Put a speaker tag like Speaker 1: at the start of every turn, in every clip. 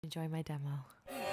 Speaker 1: Enjoy my demo.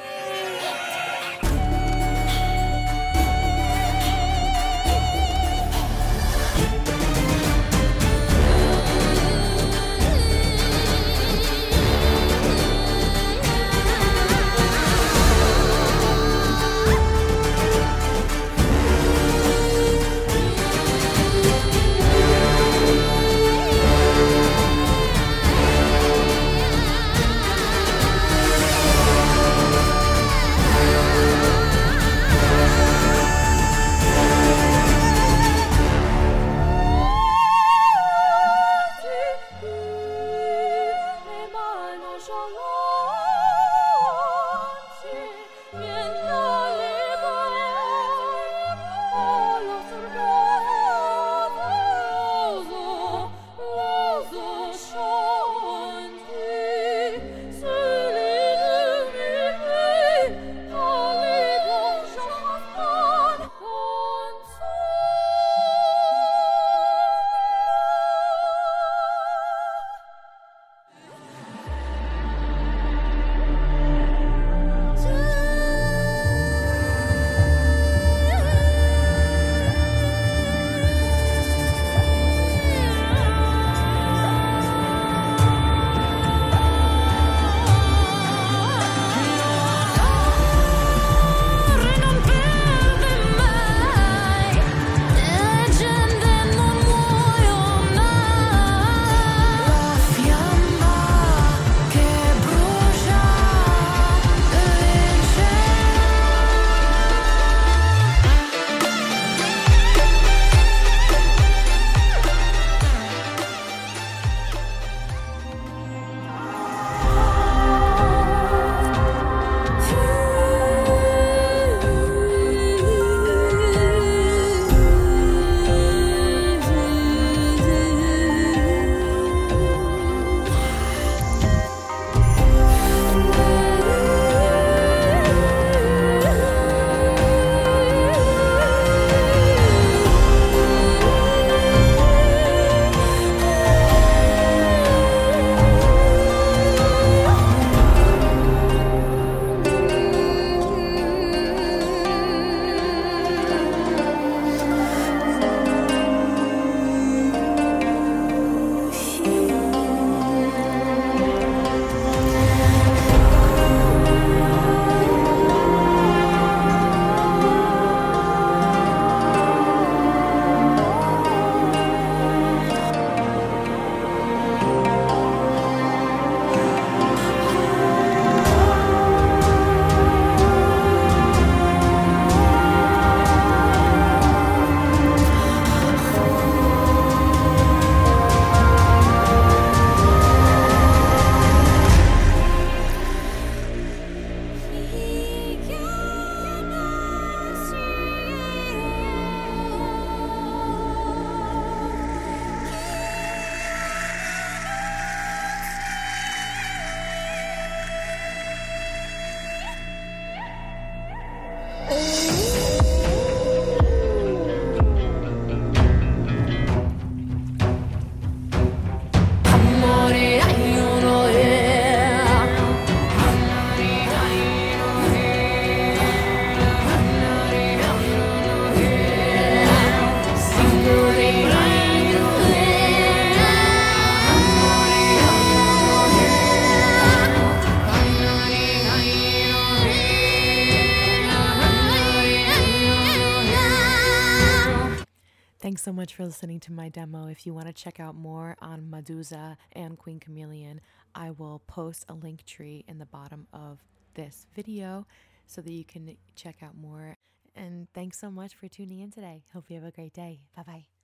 Speaker 1: Thanks so much for listening to my demo. If you want to check out more on Medusa and Queen Chameleon, I will post a link tree in the bottom of this video so that you can check out more. And thanks so much for tuning in today. Hope you have a great day. Bye-bye.